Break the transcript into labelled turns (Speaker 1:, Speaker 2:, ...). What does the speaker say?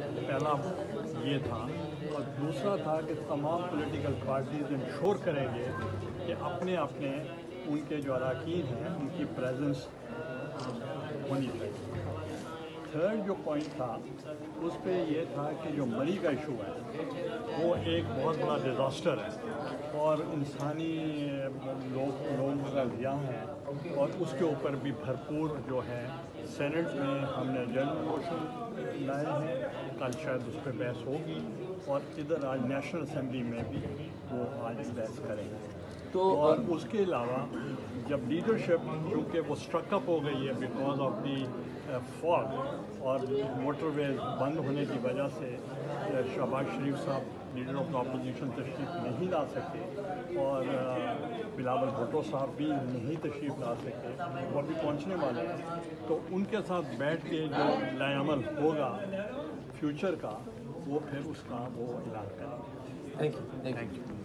Speaker 1: پہلا یہ تھا، اور دوسرا تھا کہ تمام پولیٹیکل پارٹیز انشور کریں گے کہ اپنے اپنے ان کے جو اراکین ہیں ان کی پریزنس ہونی چاہیے۔ تھرڈ جو پوائنٹ تھا اس پہ یہ تھا کہ جو منی کا ایشو ہے وہ ایک بہت بڑا ڈیزاسٹر ہے اور انسانی لوگوں کا ضیاع ہے، اور اس کے اوپر بھی بھرپور جو ہے سینٹ میں ہم نے جنرل موشن لائے ہیں، کل شاید اس پہ بحث ہوگی، اور ادھر آج نیشنل اسمبلی میں بھی وہ آج بحث کریں گے۔ اور اس کے علاوہ جب لیڈرشپ کیونکہ وہ اسٹرک اپ ہو گئی ہے بیکاز آف دی فاگ اور موٹر ویز بند ہونے کی وجہ سے شہباز شریف صاحب لیڈر آف دا اپوزیشن تشریف نہیں لا سکے، اور بلاول بھٹو صاحب بھی نہیں تشریف لا سکے، وہ بھی پہنچنے والے ہیں، تو ان کے ساتھ بیٹھ کے جو نئے عمل ہوگا فیوچر کا وہ پھر اس کا وہ اعلان کریں گے۔
Speaker 2: Thank you.